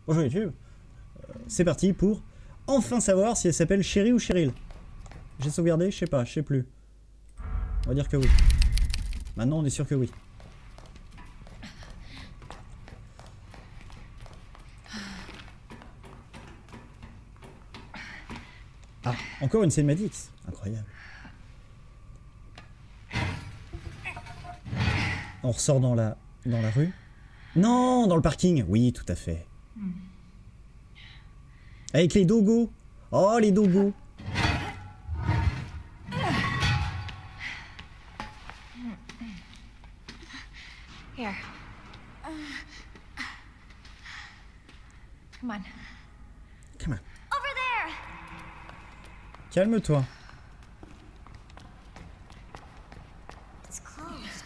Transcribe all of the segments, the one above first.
Bonjour YouTube. C'est parti pour enfin savoir si elle s'appelle Sherry ou Cheryl. J'ai sauvegardé? Je sais pas, je sais plus. On va dire que oui. Maintenant on est sûr que oui. Ah, encore une cinématique. Incroyable. On ressort dans la rue. Non, dans le parking. Oui, tout à fait. Avec les dogos. Oh, les dogos. Here. Come on. Come on. Over there. Calme-toi. It's closed.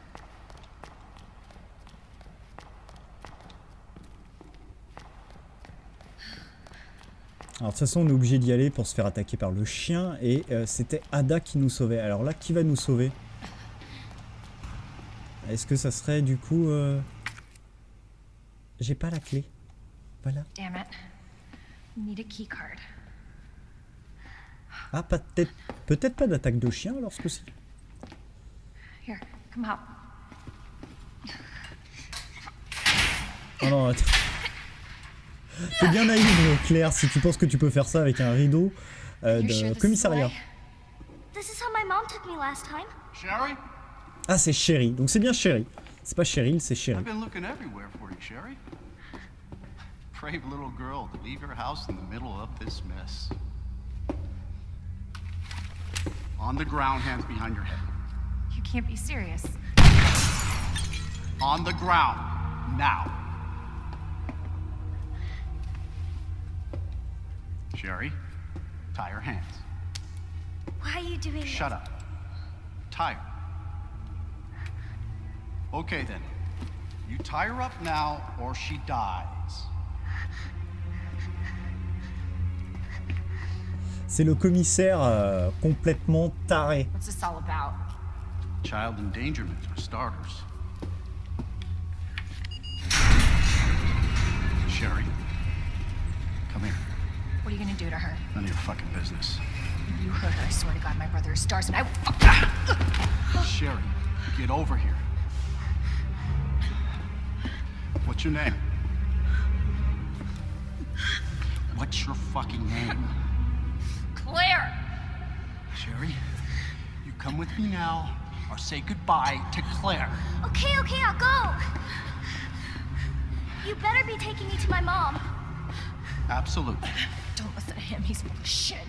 Alors de toute façon on est obligé d'y aller pour se faire attaquer par le chien et c'était Ada qui nous sauvait. Alors là qui va nous sauver? Est-ce que ça serait du coup... J'ai pas la clé. Voilà. Damn it. We need a key card. Ah peut-être pas d'attaque de chien alors ce coup-ci. Here, come out. Oh non, attends. T'es bien naïve Claire si tu penses que tu peux faire ça avec un rideau de commissariat. This is how my mom took me last time. Sherry? Ah c'est Sherry, donc c'est bien Sherry. C'est pas Cheryl, c'est Sherry. I've been looking everywhere for you, Sherry. Brave little girl to leave your house in the middle of this mess. On the ground, hands behind your head. You can't be serious. On the ground, now. Sherry, tie her hands. Why are you doing this? Shut up. Tie her. Okay then. You tie her up now or she dies. C'est le commissaire complètement taré. What's this all about? Child endangerment for starters. Sherry, come here. What are you gonna do to her? None of your fucking business. If you hurt her, I swear to God, my brother is stars and I will fuck. Sherry, get over here. What's your name? What's your fucking name? Claire! Sherry, you come with me now or say goodbye to Claire. Okay, I'll go. You better be taking me to my mom. Absolutely. Don't listen to him, he's full of shit.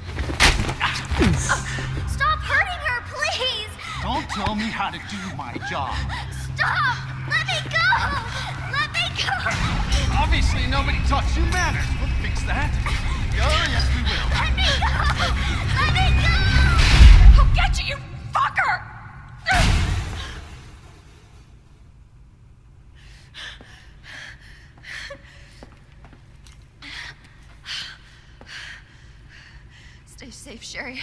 Stop hurting her, please. Don't tell me how to do my job. Stop. Let me go. Let me go. Obviously, nobody taught you manners. We'll fix that. Oh, yes, we will. Let me go. Let me go. I'll get you, you fucker! Stay safe, Sherry.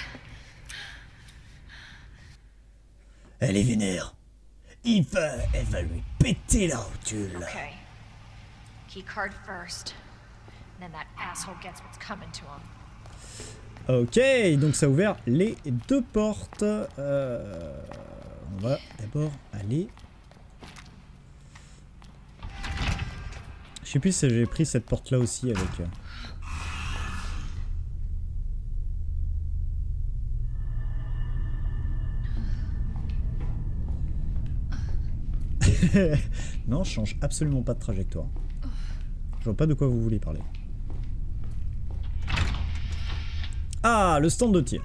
Elle est vénère. Elle va lui péter la rotule. Okay. Key card first. And then that asshole gets what's coming to him. Ok, donc ça a ouvert les deux portes. On va d'abord aller... Je sais plus si j'ai pris cette porte là aussi avec... Non, je change absolument pas de trajectoire. Je vois pas de quoi vous voulez parler. Ah, le stand de tir.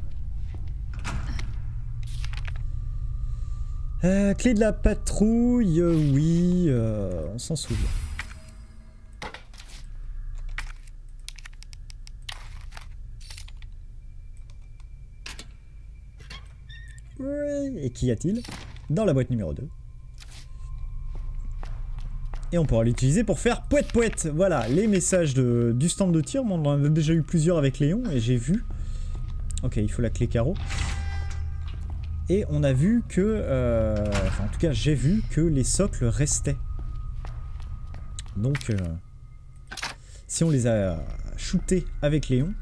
Clé de la patrouille, oui, on s'en souvient. Oui, et qu'y a-t-il dans la boîte numéro 2? Et on pourra l'utiliser pour faire pouet pouet. Voilà, les messages du stand de tir. On en a déjà eu plusieurs avec Léon et j'ai vu. Ok, il faut la clé carreau. Et on a vu que... enfin, en tout cas, j'ai vu que les socles restaient. Donc, si on les a shootés avec Léon.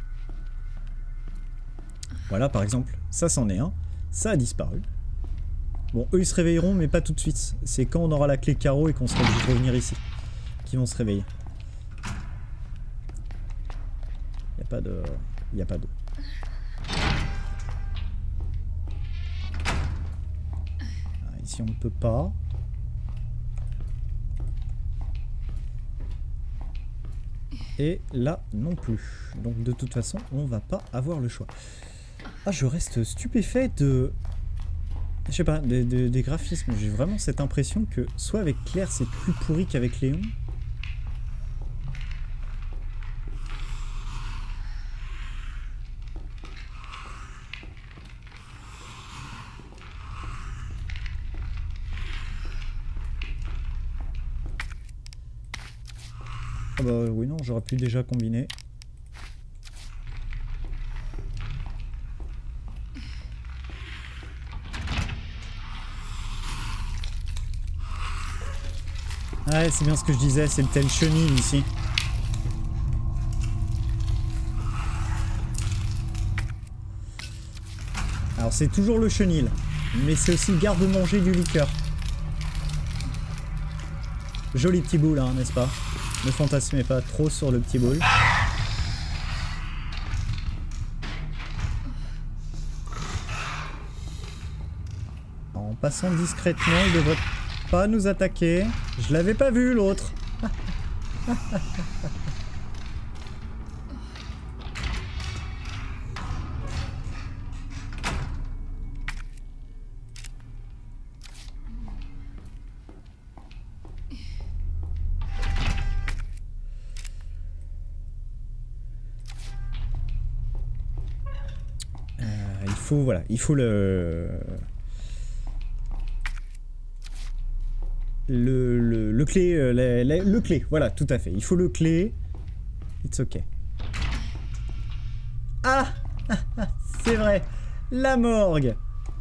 Voilà, par exemple, ça c'en est un. Ça a disparu. Bon, eux ils se réveilleront, mais pas tout de suite. C'est quand on aura la clé carreau et qu'on sera obligé de revenir ici qu'ils vont se réveiller. Il n'y a pas d'eau. Ici on ne peut pas. Et là non plus. Donc de toute façon on va pas avoir le choix. Ah, je reste stupéfait de... Je sais pas, des graphismes. J'ai vraiment cette impression que soit avec Claire c'est plus pourri qu'avec Léon. Ah bah oui non, j'aurais pu déjà combiner. Ouais, c'est bien ce que je disais, c'est le tel chenil ici. Alors c'est toujours le chenil, mais c'est aussi le garde-manger du liqueur. Joli petit boule, hein, n'est-ce pas? Ne fantasmez pas trop sur le petit boule. En passant discrètement, il devrait pas nous attaquer. Je l'avais pas vu l'autre. Voilà, il faut le clé, le clé, voilà, tout à fait. Il faut le clé. It's ok. Ah, c'est vrai, la morgue.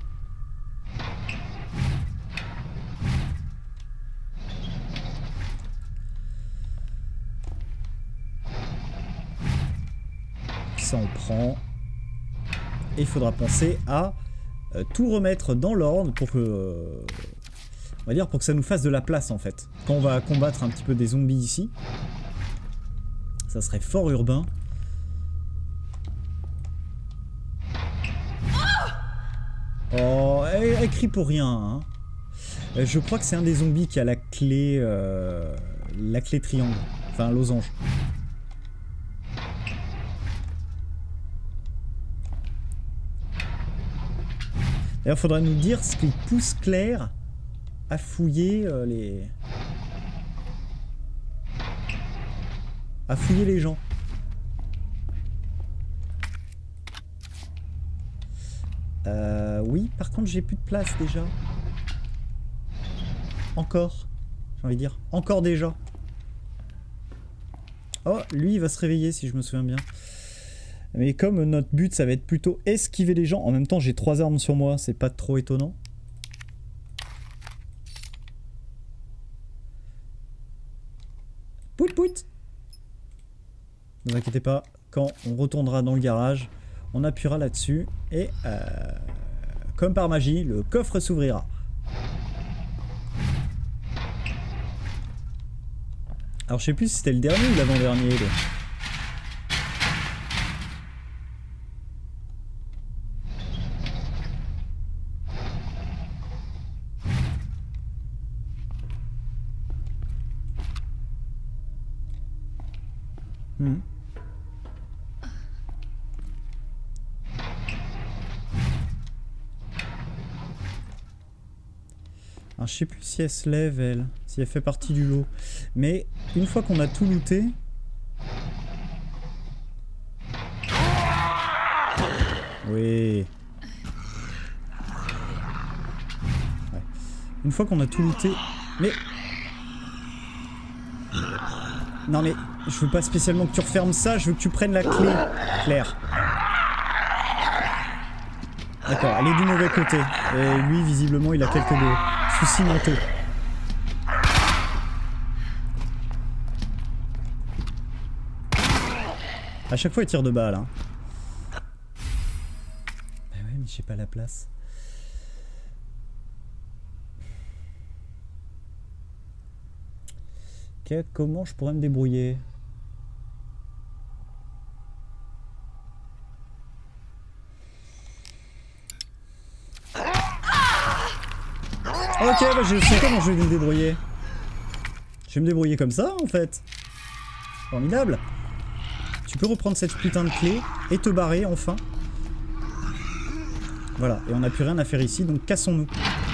Ça on prend. Et il faudra penser à tout remettre dans l'ordre pour que... on va dire pour que ça nous fasse de la place en fait. Quand on va combattre un petit peu des zombies ici. Ça serait fort urbain. Oh, elle crie pour rien. Hein. Je crois que c'est un des zombies qui a la clé triangle. Enfin, losange. D'ailleurs, il faudra nous dire ce qui pousse Claire à fouiller les gens. Oui, par contre, j'ai plus de place déjà. Encore. J'ai envie de dire. Encore déjà. Oh, lui, il va se réveiller si je me souviens bien. Mais comme notre but ça va être plutôt esquiver les gens, en même temps j'ai 3 armes sur moi, c'est pas trop étonnant. Pout pout. Ne vous inquiétez pas, quand on retournera dans le garage, on appuiera là-dessus et comme par magie, le coffre s'ouvrira. Alors je sais plus si c'était le dernier ou l'avant-dernier. Alors, je sais plus si elle se lève, elle, si elle fait partie du lot. Mais une fois qu'on a tout looté... Oui. Ouais. Une fois qu'on a tout looté... Mais... Non mais, je veux pas spécialement que tu refermes ça, je veux que tu prennes la clé, Claire. D'accord, elle est du mauvais côté. Et lui, visiblement, il a quelques soucis mentaux. À chaque fois, il tire de balles. Hein. Bah ouais, mais j'ai pas la place. Ok, comment je pourrais me débrouiller? Ok, bah je sais comment je vais me débrouiller. Je vais me débrouiller comme ça, en fait. Formidable. Tu peux reprendre cette putain de clé et te barrer, enfin. Voilà, et on n'a plus rien à faire ici, donc cassons-nous.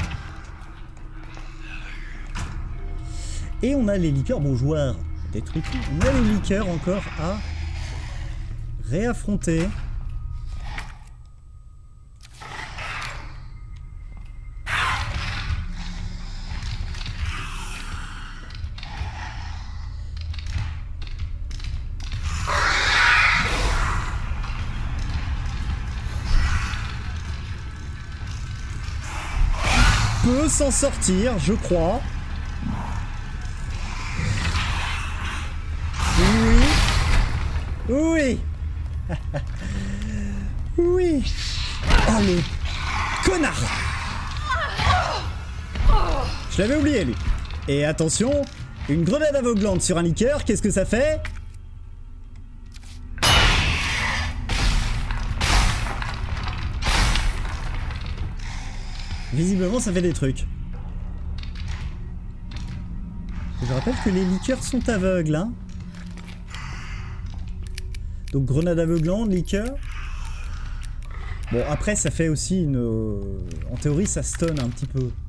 Et on a les liqueurs, bon joueur, détruit tout. On a les liqueurs encore à réaffronter. Peut s'en sortir, je crois. Oui. Oui. Oui. Oh le connard. Je l'avais oublié lui. Et attention, une grenade aveuglante sur un liqueur, qu'est-ce que ça fait? Visiblement, ça fait des trucs. Je rappelle que les liqueurs sont aveugles, hein. Donc grenade aveuglante, liqueur. Bon, après, ça fait aussi une... En théorie, ça stun un petit peu.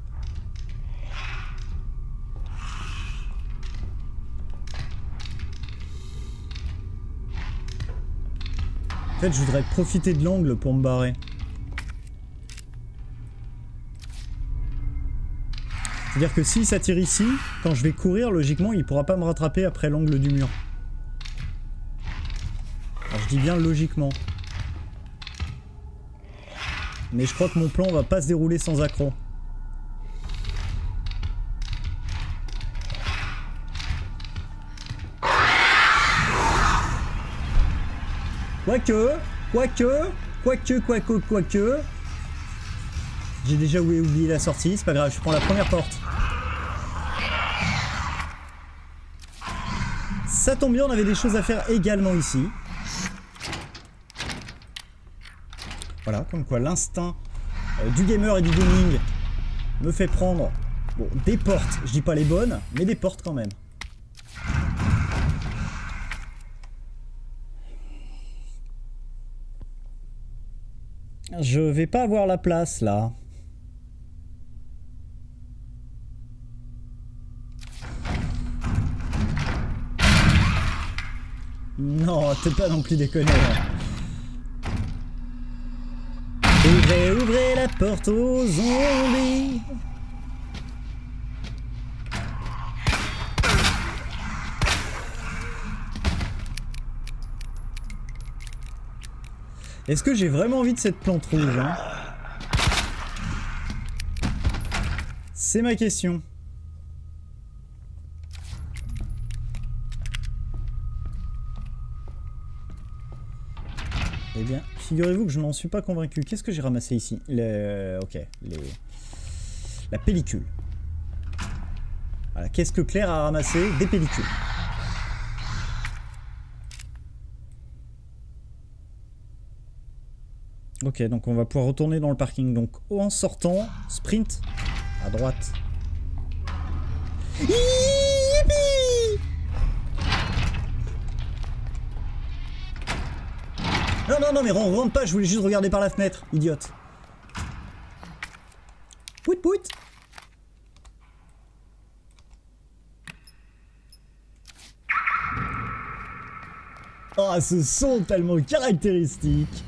En fait, je voudrais profiter de l'angle pour me barrer. C'est-à-dire que s'il s'attire ici, quand je vais courir, logiquement, il pourra pas me rattraper après l'angle du mur. Alors je dis bien logiquement. Mais je crois que mon plan va pas se dérouler sans accroc. Quoique. J'ai déjà oublié la sortie, c'est pas grave, je prends la première porte. Ça tombe bien, on avait des choses à faire également ici. Voilà, comme quoi l'instinct du gamer et du gaming me fait prendre bon, des portes, je dis pas les bonnes, mais des portes quand même. Je vais pas avoir la place là. Non, t'es pas non plus déconné. Ouvrez la porte aux zombies. Est-ce que j'ai vraiment envie de cette plante rouge, hein? C'est ma question. Eh bien, figurez-vous que je n'en suis pas convaincu. Qu'est-ce que j'ai ramassé ici? Ok, la pellicule. Voilà, qu'est-ce que Claire a ramassé? Des pellicules. Ok, donc on va pouvoir retourner dans le parking. Donc en sortant, sprint à droite. Yippee! Non, mais on rentre pas, je voulais juste regarder par la fenêtre, idiote. Pout pout. Oh, ce son tellement caractéristique.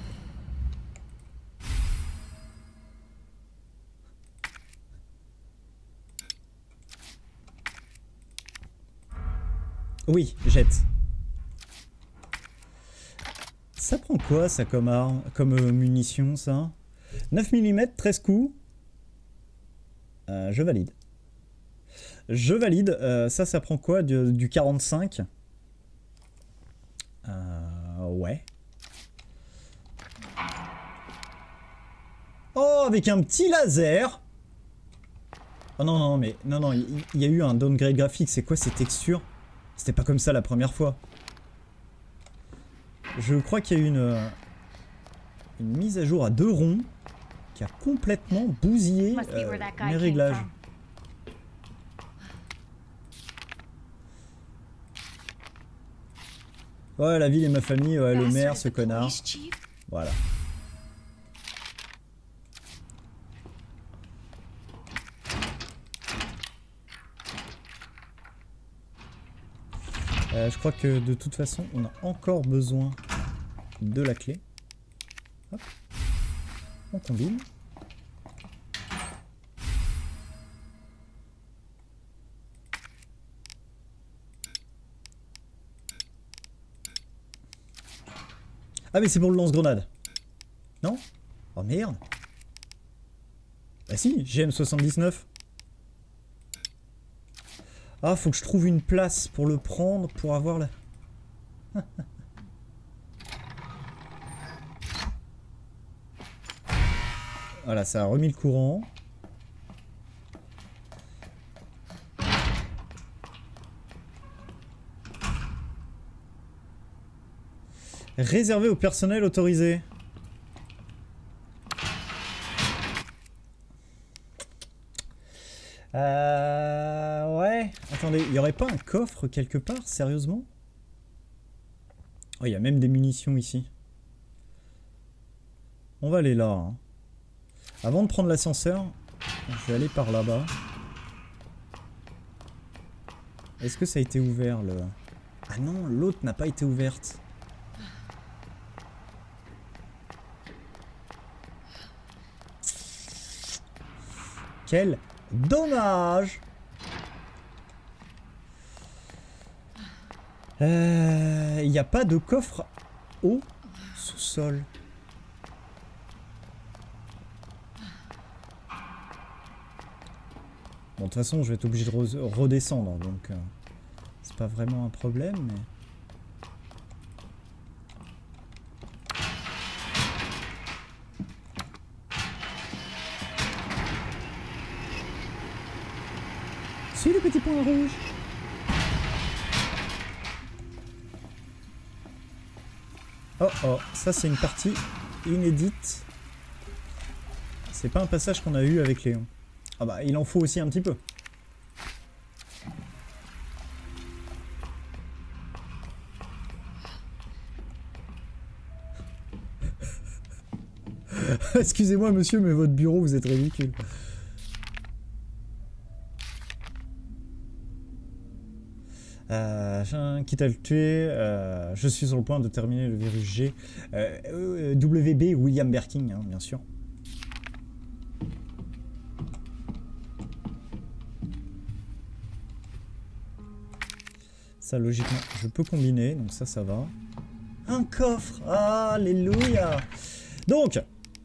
Oui, jette. Ça prend quoi ça comme arme, comme munition ça? 9 mm, 13 coups. Je valide. Je valide. Ça prend quoi? Du 45. Ouais. Oh, avec un petit laser. Oh non, non, mais... Non, non, il y a eu un downgrade graphique. C'est quoi ces textures? C'était pas comme ça la première fois. Je crois qu'il y a eu une mise à jour à 2 ronds qui a complètement bousillé mes réglages. Ouais, la ville et ma famille, ouais, le maire, ce connard. Voilà. Je crois que de toute façon, on a encore besoin de la clé. Hop. On combine. Ah mais c'est pour le lance-grenade. Non? Oh merde. Bah si, GM79. Ah, faut que je trouve une place pour le prendre, pour avoir la... Voilà, ça a remis le courant. Réservé au personnel autorisé. Ouais. Attendez, il n'y aurait pas un coffre quelque part, sérieusement? Oh, il y a même des munitions ici. On va aller là. Hein. Avant de prendre l'ascenseur, je vais aller par là-bas. Est-ce que ça a été ouvert, le... Ah non, l'autre n'a pas été ouverte. Quel dommage! Il n'y a pas de coffre au sous-sol. Bon, de toute façon, je vais être obligé de redescendre, donc c'est pas vraiment un problème, mais... Suis le petit point rouge. Oh oh, ça c'est une partie inédite. C'est pas un passage qu'on a eu avec Léon. Ah bah il en faut aussi un petit peu. Excusez-moi monsieur, mais votre bureau vous êtes ridicule. Quitte à le tuer, je suis sur le point de terminer le virus G. WB William Birkin, hein, bien sûr. Ça, logiquement, je peux combiner, donc ça va. Un coffre! Alléluia! Donc,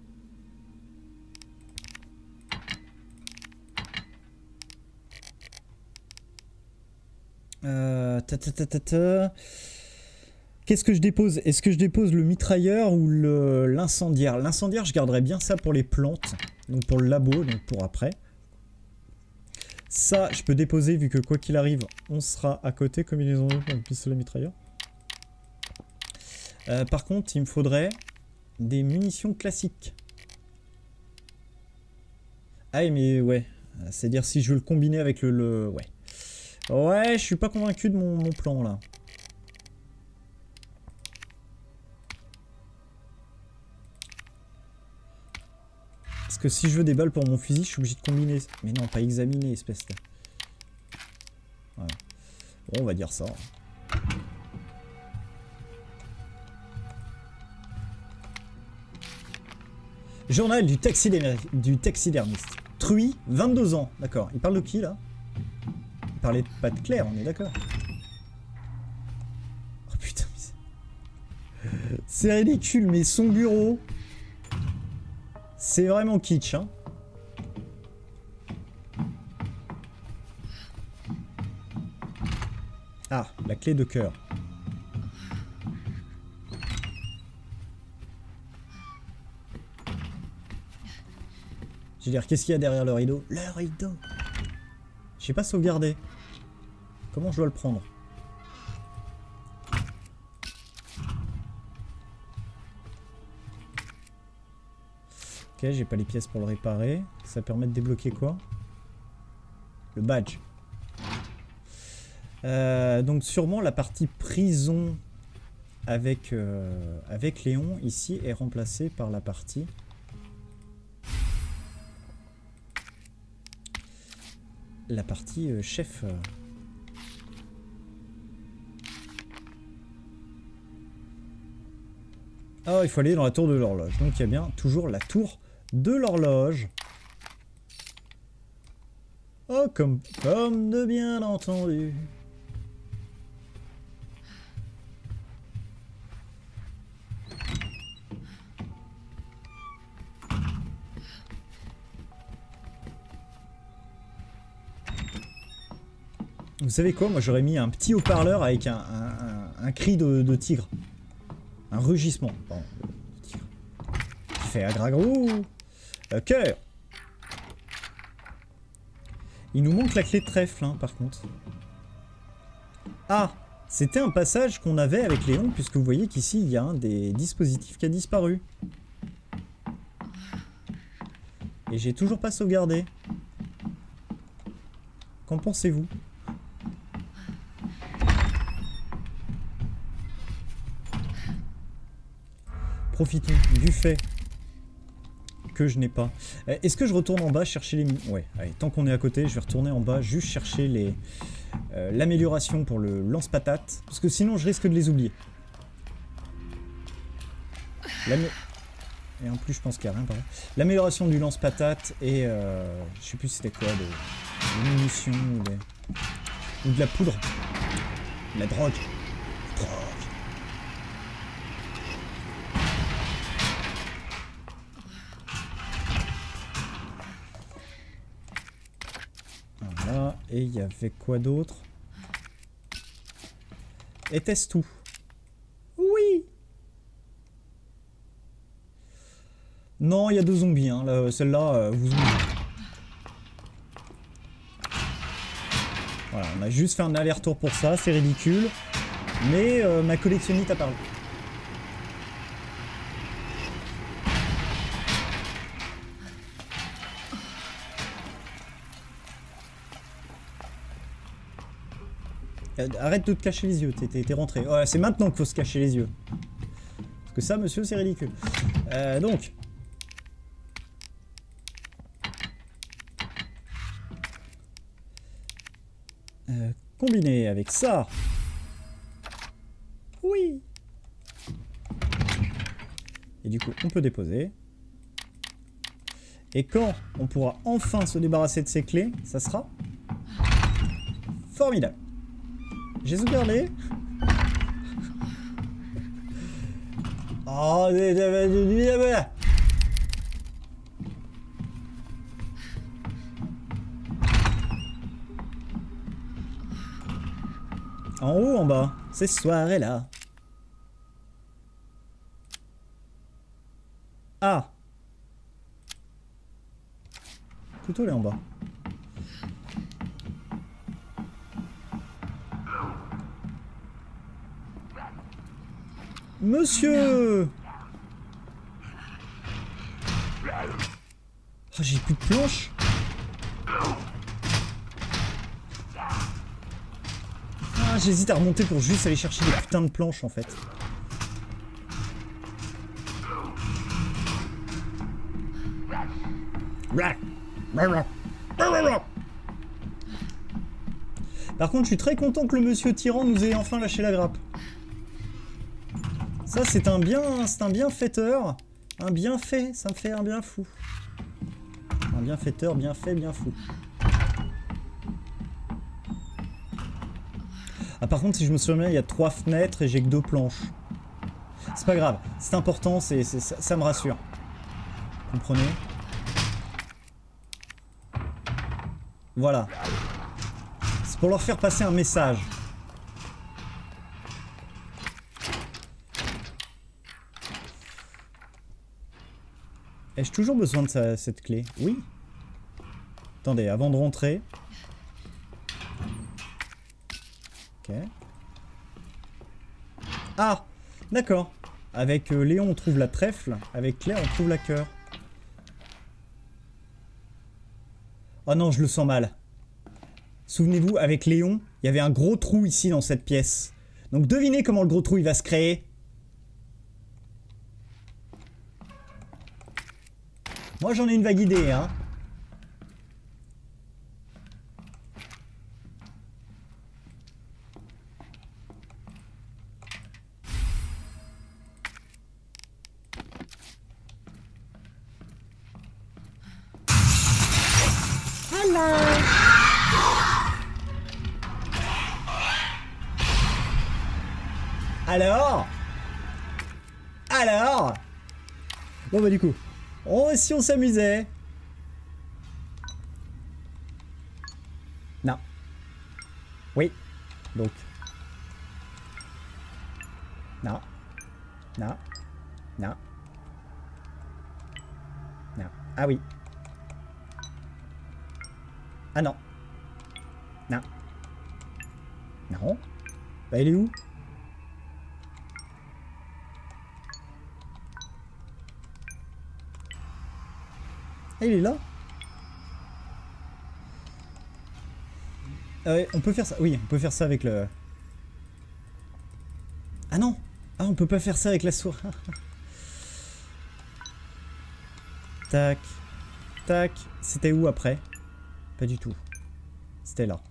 qu'est-ce que je dépose? Est-ce que je dépose le mitrailleur ou l'incendiaire? L'incendiaire, je garderai bien ça pour les plantes, donc pour le labo, donc pour après. Ça, je peux déposer vu que quoi qu'il arrive, on sera à côté, combinaison de pistolet mitrailleur. Par contre, il me faudrait des munitions classiques. Ah mais ouais, c'est-à-dire si je veux le combiner avec le ouais. Ouais, je suis pas convaincu de mon plan là. Parce que si je veux des balles pour mon fusil, je suis obligé de combiner. Mais non, pas examiner, espèce de... Voilà. Bon, on va dire ça. Journal du taxidermiste. Truy, 22 ans. D'accord. Il parle de qui là? Il parlait pas de Claire, on est d'accord. Oh putain, c'est ridicule, mais son bureau, c'est vraiment kitsch, hein. Ah, la clé de cœur. Je veux dire, qu'est-ce qu'il y a derrière le rideau? Le rideau. J'ai pas sauvegardé. Comment je dois le prendre? Ok, j'ai pas les pièces pour le réparer. Ça permet de débloquer quoi? Le badge. Donc sûrement la partie prison avec Léon ici est remplacée par la partie chef. Ah, il faut aller dans la tour de l'horloge. Donc il y a bien toujours la tour de l'horloge. Oh, comme de bien entendu. Vous savez quoi? Moi j'aurais mis un petit haut-parleur avec un cri de tigre. Un rugissement. Pardon, de tigre. Qui fait agragrou. Ok. Il nous manque la clé de trèfle, hein, par contre. Ah, c'était un passage qu'on avait avec Léon, puisque vous voyez qu'ici il y a un des dispositifs qui a disparu. Et j'ai toujours pas sauvegardé. Qu'en pensez-vous? Profitons du fait que je n'ai pas. Est-ce que je retourne en bas chercher les... Ouais, allez, tant qu'on est à côté, je vais retourner en bas, juste chercher les l'amélioration pour le lance-patate, parce que sinon je risque de les oublier. Et en plus je pense qu'il n'y a rien par là. L'amélioration du lance-patate et... je sais plus c'était quoi, des munitions ou de la poudre. La drogue. Voilà, et il y avait quoi d'autre? Était-ce tout? Oui. Non, il y a 2 zombies, hein. Celle-là, vous oubliez. Voilà, on a juste fait un aller-retour pour ça, c'est ridicule. Mais ma collectionnite a parlé. Arrête de te cacher les yeux, t'es rentré. Oh, c'est maintenant qu'il faut se cacher les yeux. Parce que ça, monsieur, c'est ridicule. Donc. Combiné avec ça. Oui. Et du coup, on peut déposer. Et quand on pourra enfin se débarrasser de ces clés, ça sera formidable. J'ai sauvegardé. Oh, en haut, en bas, ces soirées-là. Ah. Couteau, il est en bas. Monsieur! Oh, j'ai plus de planches. Ah, j'hésite à remonter pour juste aller chercher des putains de planches en fait. Par contre, je suis très content que le monsieur tyran nous ait enfin lâché la grappe. Ça, c'est un bienfaiteur. Un bienfait, ça me fait un bien fou. Un bienfaiteur, bien fait, bien fou. Ah, par contre, si je me souviens bien, il y a 3 fenêtres et j'ai que 2 planches. C'est pas grave, c'est important, ça me rassure. Vous comprenez? Voilà. C'est pour leur faire passer un message. Ai-je toujours besoin de cette clé? Oui. Attendez, avant de rentrer. Ok. Ah, d'accord. Avec Léon, on trouve la trèfle. Avec Claire, on trouve la cœur. Oh non, je le sens mal. Souvenez-vous, avec Léon, il y avait un gros trou ici dans cette pièce. Donc devinez comment le gros trou il va se créer. Moi j'en ai une vague idée, hein. Alors bon bah du coup, si on s'amusait. Non. Oui. Donc. Non. Non. Non. Non. Ah oui. Ah non. Non. Non. Bah il est où? Ah, il est là? Ouais, on peut faire ça. Oui, on peut faire ça avec le... Ah non! Ah, on peut pas faire ça avec la souris. Tac. Tac. C'était où après? Pas du tout. C'était là.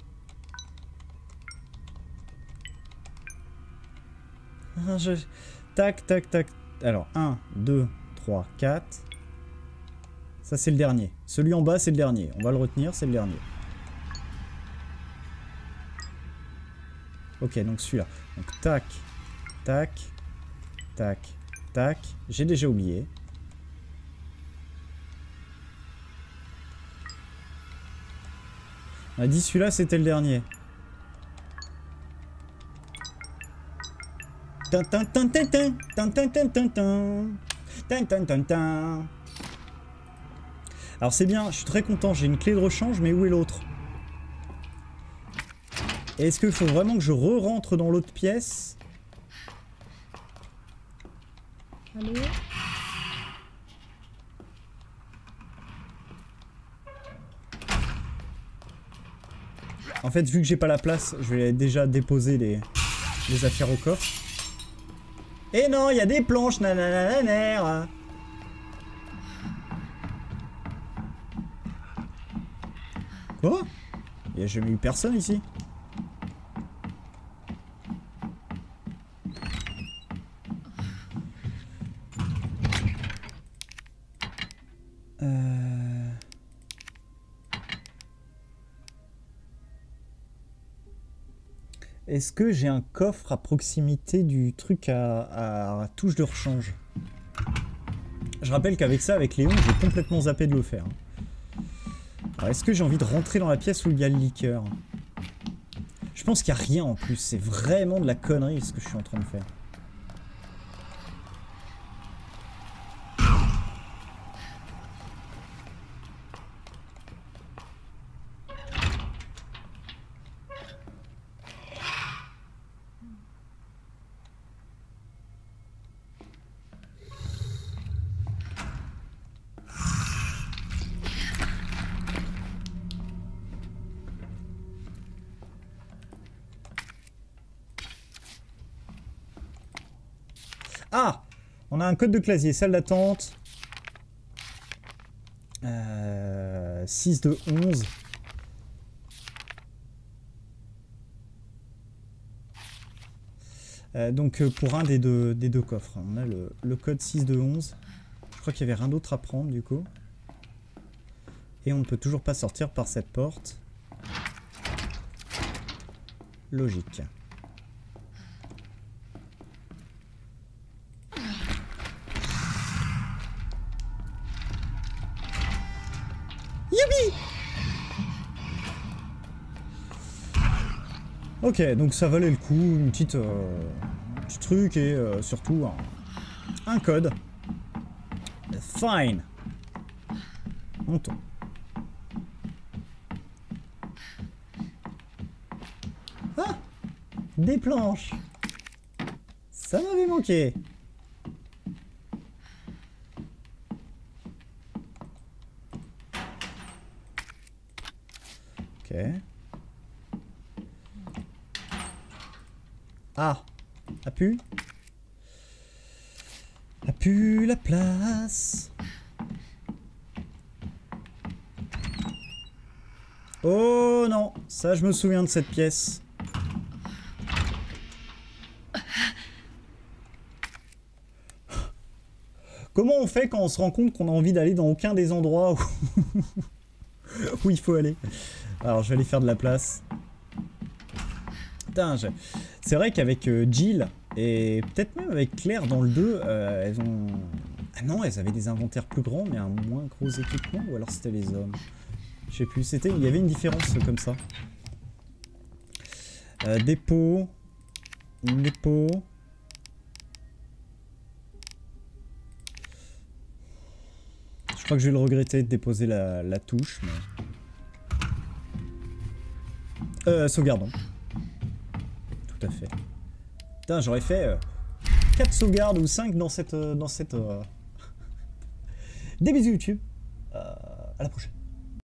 Ah, tac, tac, tac. Alors, 1, 2, 3, 4. Ça, c'est le dernier. Celui en bas, c'est le dernier. On va le retenir, c'est le dernier. Ok, donc celui-là. Donc, tac, tac, tac, tac. J'ai déjà oublié. On a dit celui-là, c'était le dernier. Alors c'est bien, je suis très content, j'ai une clé de rechange, mais où est l'autre? Est-ce qu'il faut vraiment que je re-rentre dans l'autre pièce? Allô? En fait, vu que j'ai pas la place, je vais déjà déposer les affaires au coffre. Et non, il y a des planches, nananananer. Quoi? Il n'y a jamais eu personne ici. Est-ce que j'ai un coffre à proximité du truc à touche de rechange? Je rappelle qu'avec ça, avec Léon, j'ai complètement zappé de le faire. Alors, est-ce que j'ai envie de rentrer dans la pièce où il y a le liqueur? Je pense qu'il n'y a rien en plus. C'est vraiment de la connerie ce que je suis en train de faire. Ah! On a un code de casier, salle d'attente. 6 de 11. Donc pour un des deux coffres, on a le code 6 de 11. Je crois qu'il n'y avait rien d'autre à prendre du coup. Et on ne peut toujours pas sortir par cette porte. Logique. Youpi! Ok, donc ça valait le coup, une petite, petit truc et surtout un code. Fine. Montons. Des planches. Ça m'avait manqué. Ok. Ah. A pu. A pu la place. Oh non, ça je me souviens de cette pièce. Comment on fait quand on se rend compte qu'on a envie d'aller dans aucun des endroits où, où il faut aller? Alors je vais aller faire de la place. Putain, c'est vrai qu'avec Jill et peut-être même avec Claire dans le 2, elles ont... Ah non, elles avaient des inventaires plus grands mais un moins gros équipement, ou alors c'était les hommes. Je sais plus, il y avait une différence comme ça. Dépôt. Dépôt. Je crois que je vais le regretter de déposer la touche, mais... sauvegardons. Tout à fait. Putain, j'aurais fait 4 sauvegardes ou 5 dans cette... Des bisous YouTube. À la prochaine.